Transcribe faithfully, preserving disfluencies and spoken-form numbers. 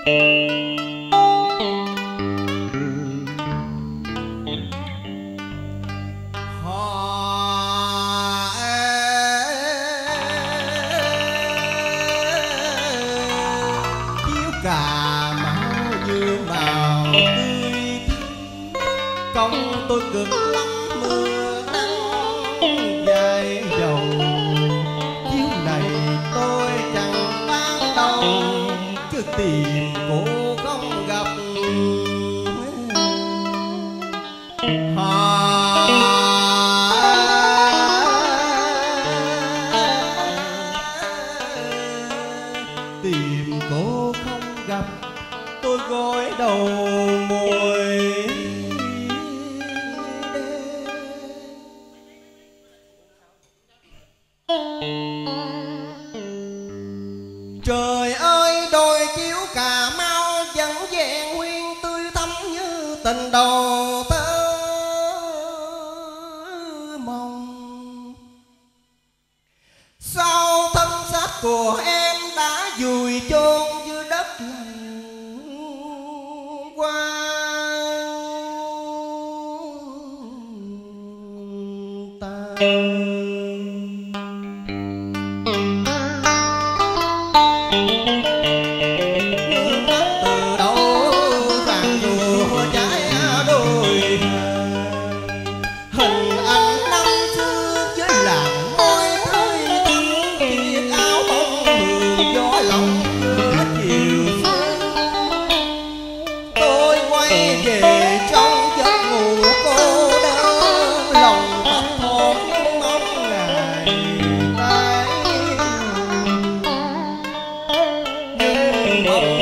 Cà máu như màu tươi, công tôi cực lắm mưa nắng dài dầu. Chiếu này tôi chẳng bán đâu, chứ tìm cô không gặp. Tìm cô không gặp, tôi gối đầu môi trời ơi, đôi chiếu Cà Mau vẫn vẹn nguyên tươi thắm như tình đầu tơ mộng. Sau thân xác của em đã vùi chôn dưới đất lành qua, ta từ đâu vàng rùa trái đôi hình ảnh năm xưa với làng môi tươi thắm, chiếc áo bông hường gió lòng giữa chiều xuân. Tôi quay về trong giấc ngủ cô đơn, lòng thấp thỏm mong ngày tái, nhưng mong